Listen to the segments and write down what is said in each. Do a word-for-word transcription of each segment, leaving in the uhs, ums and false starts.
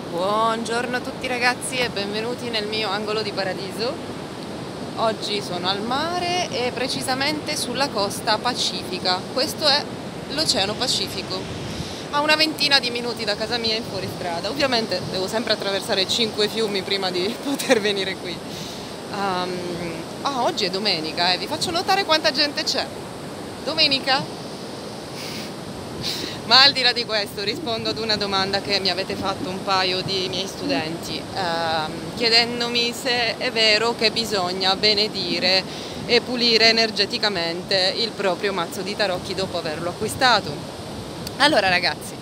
Buongiorno a tutti ragazzi e benvenuti nel mio angolo di paradiso. Oggi sono al mare e precisamente sulla costa pacifica. Questo è l'Oceano Pacifico. A una ventina di minuti da casa mia in fuoristrada. Ovviamente devo sempre attraversare cinque fiumi prima di poter venire qui. Um, ah, oggi è domenica e eh. vi faccio notare quanta gente c'è. Domenica? Ma al di là di questo rispondo ad una domanda che mi avete fatto un paio di miei studenti, ehm, chiedendomi se è vero che bisogna benedire e pulire energeticamente il proprio mazzo di tarocchi dopo averlo acquistato. Allora ragazzi,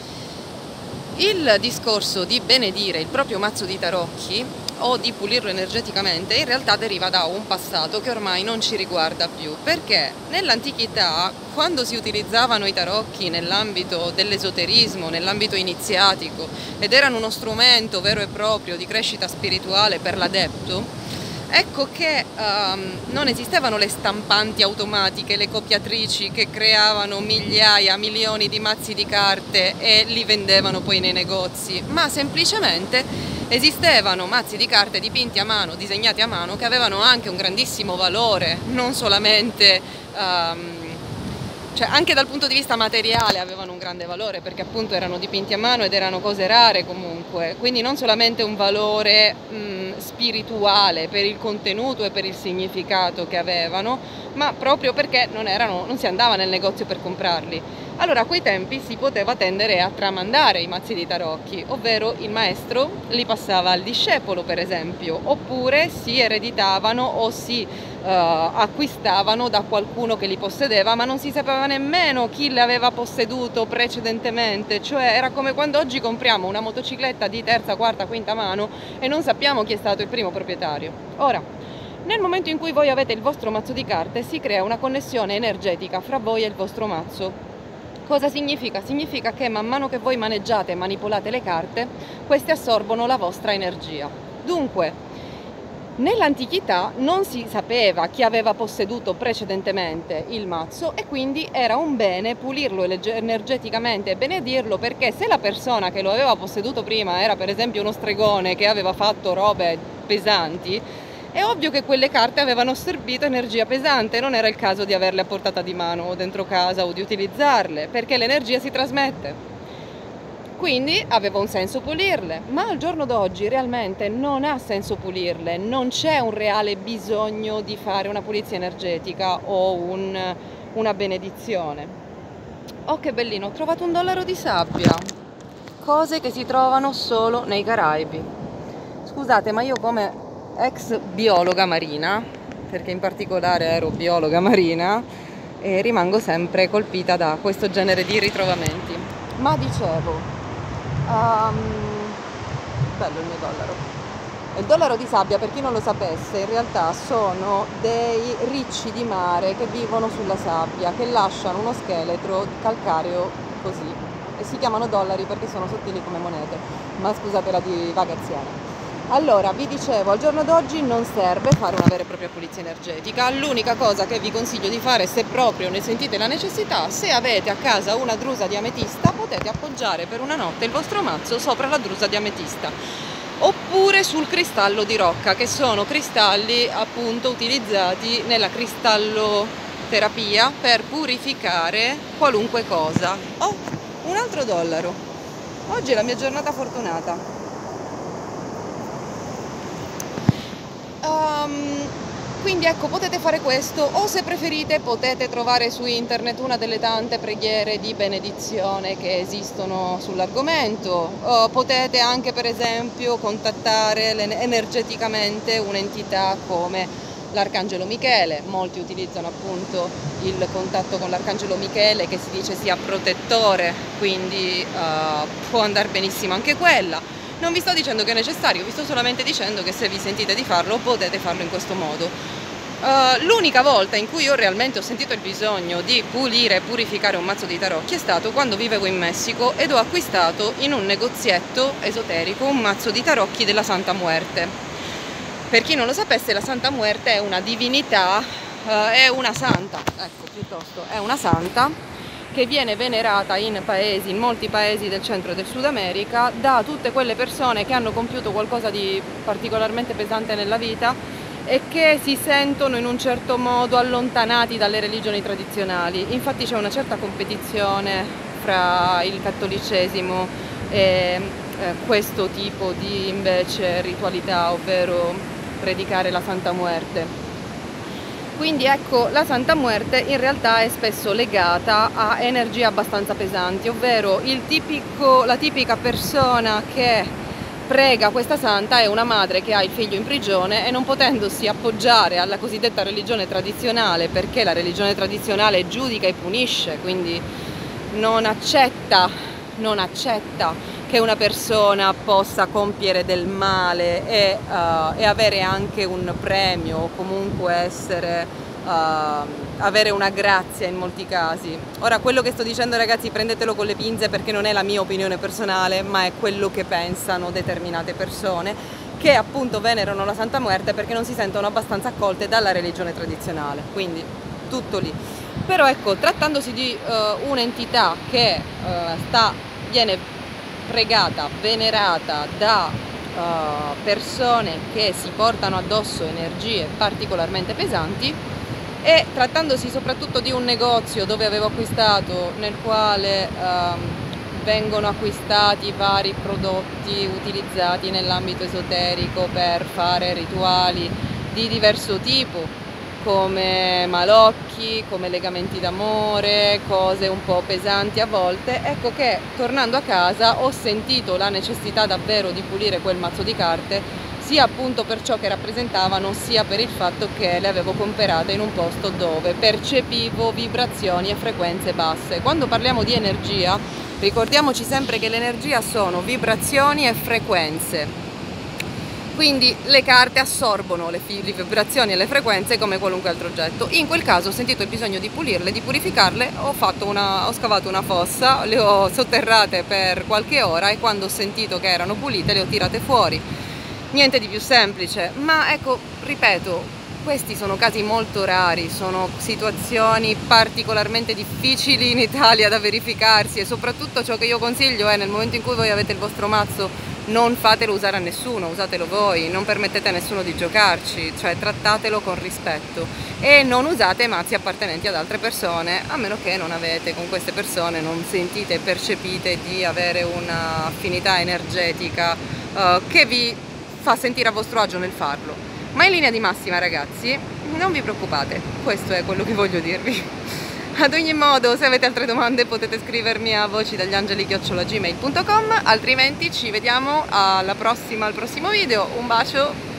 il discorso di benedire il proprio mazzo di tarocchi o di pulirlo energeticamente in realtà deriva da un passato che ormai non ci riguarda più, perché nell'antichità, quando si utilizzavano i tarocchi nell'ambito dell'esoterismo, nell'ambito iniziatico, ed erano uno strumento vero e proprio di crescita spirituale per l'adepto, ecco che um, non esistevano le stampanti automatiche, le copiatrici che creavano migliaia, milioni di mazzi di carte e li vendevano poi nei negozi, ma semplicemente esistevano mazzi di carte dipinti a mano, disegnati a mano, che avevano anche un grandissimo valore, non solamente, um, cioè anche dal punto di vista materiale avevano un grande valore, perché appunto erano dipinti a mano ed erano cose rare comunque, quindi non solamente un valore mh, spirituale per il contenuto e per il significato che avevano, ma proprio perché non, erano, non si andava nel negozio per comprarli. Allora a quei tempi si poteva tendere a tramandare i mazzi di tarocchi, ovvero il maestro li passava al discepolo per esempio, oppure si ereditavano o si uh, acquistavano da qualcuno che li possedeva, ma non si sapeva nemmeno chi li aveva posseduto precedentemente, cioè era come quando oggi compriamo una motocicletta di terza, quarta, quinta mano e non sappiamo chi è stato il primo proprietario. Ora, nel momento in cui voi avete il vostro mazzo di carte si crea una connessione energetica fra voi e il vostro mazzo. Cosa significa? Significa che man mano che voi maneggiate e manipolate le carte, queste assorbono la vostra energia. Dunque, nell'antichità non si sapeva chi aveva posseduto precedentemente il mazzo e quindi era un bene pulirlo energeticamente e benedirlo, perché se la persona che lo aveva posseduto prima era per esempio uno stregone che aveva fatto robe pesanti, è ovvio che quelle carte avevano assorbito energia pesante, non era il caso di averle a portata di mano o dentro casa o di utilizzarle, perché l'energia si trasmette. Quindi aveva un senso pulirle, ma al giorno d'oggi realmente non ha senso pulirle, non c'è un reale bisogno di fare una pulizia energetica o un, una benedizione. Oh che bellino, ho trovato un dollaro di sabbia, cose che si trovano solo nei Caraibi. Scusate, ma io come ex biologa marina, perché in particolare ero biologa marina, e rimango sempre colpita da questo genere di ritrovamenti. Ma dicevo, um, bello il mio dollaro. Il dollaro di sabbia, per chi non lo sapesse, in realtà sono dei ricci di mare che vivono sulla sabbia, che lasciano uno scheletro calcareo così, e si chiamano dollari perché sono sottili come monete, ma scusate la divagazione. Allora, vi dicevo, al giorno d'oggi non serve fare una vera e propria pulizia energetica, l'unica cosa che vi consiglio di fare, se proprio ne sentite la necessità, se avete a casa una drusa di ametista, potete appoggiare per una notte il vostro mazzo sopra la drusa di ametista, oppure sul cristallo di rocca, che sono cristalli appunto utilizzati nella cristalloterapia per purificare qualunque cosa. Oh, un altro dollaro! Oggi è la mia giornata fortunata. Um, quindi ecco, potete fare questo, o se preferite potete trovare su internet una delle tante preghiere di benedizione che esistono sull'argomento, uh, potete anche per esempio contattare energeticamente un'entità come l'Arcangelo Michele. Molti utilizzano appunto il contatto con l'Arcangelo Michele, che si dice sia protettore, quindi uh, può andare benissimo anche quella. Non vi sto dicendo che è necessario, vi sto solamente dicendo che se vi sentite di farlo potete farlo in questo modo. Uh, l'unica volta in cui io realmente ho sentito il bisogno di pulire e purificare un mazzo di tarocchi è stato quando vivevo in Messico ed ho acquistato in un negozietto esoterico un mazzo di tarocchi della Santa Muerte. Per chi non lo sapesse, la Santa Muerte è una divinità, uh, è una santa, ecco piuttosto, è una santa che viene venerata in paesi, in molti paesi del centro e del Sud America, da tutte quelle persone che hanno compiuto qualcosa di particolarmente pesante nella vita e che si sentono in un certo modo allontanati dalle religioni tradizionali. Infatti c'è una certa competizione fra il cattolicesimo e eh, questo tipo di invece ritualità, ovvero predicare la Santa Muerte. Quindi ecco, la Santa Muerte in realtà è spesso legata a energie abbastanza pesanti, ovvero il tipico, la tipica persona che prega questa santa è una madre che ha il figlio in prigione e non potendosi appoggiare alla cosiddetta religione tradizionale, perché la religione tradizionale giudica e punisce, quindi non accetta, non accetta che una persona possa compiere del male e, uh, e avere anche un premio o comunque essere, uh, avere una grazia in molti casi. Ora, quello che sto dicendo, ragazzi, prendetelo con le pinze perché non è la mia opinione personale, ma è quello che pensano determinate persone che appunto venerano la Santa Muerte perché non si sentono abbastanza accolte dalla religione tradizionale, quindi tutto lì. Però ecco, trattandosi di uh, un'entità che uh, sta, viene pregata, venerata da uh, persone che si portano addosso energie particolarmente pesanti, e trattandosi soprattutto di un negozio dove avevo acquistato, nel quale um, vengono acquistati vari prodotti utilizzati nell'ambito esoterico per fare rituali di diverso tipo, come malocchi, come legamenti d'amore, cose un po' pesanti a volte. Ecco che tornando a casa ho sentito la necessità davvero di pulire quel mazzo di carte, sia appunto per ciò che rappresentavano, sia per il fatto che le avevo comperate in un posto dove percepivo vibrazioni e frequenze basse. Quando parliamo di energia, ricordiamoci sempre che l'energia sono vibrazioni e frequenze. Quindi le carte assorbono le, le vibrazioni e le frequenze come qualunque altro oggetto. In quel caso ho sentito il bisogno di pulirle, di purificarle, ho, fatto una, ho scavato una fossa, le ho sotterrate per qualche ora e quando ho sentito che erano pulite le ho tirate fuori. Niente di più semplice, ma ecco, ripeto, questi sono casi molto rari, sono situazioni particolarmente difficili in Italia da verificarsi e soprattutto ciò che io consiglio è, nel momento in cui voi avete il vostro mazzo, non fatelo usare a nessuno, usatelo voi, non permettete a nessuno di giocarci, cioè trattatelo con rispetto e non usate mazzi appartenenti ad altre persone, a meno che non avete con queste persone, non sentite e percepite di avere un'affinità energetica uh, che vi fa sentire a vostro agio nel farlo. Ma in linea di massima, ragazzi, non vi preoccupate, questo è quello che voglio dirvi. Ad ogni modo, se avete altre domande potete scrivermi a vocidagli chiocciola gmail punto com, altrimenti ci vediamo alla prossima, al prossimo video. Un bacio!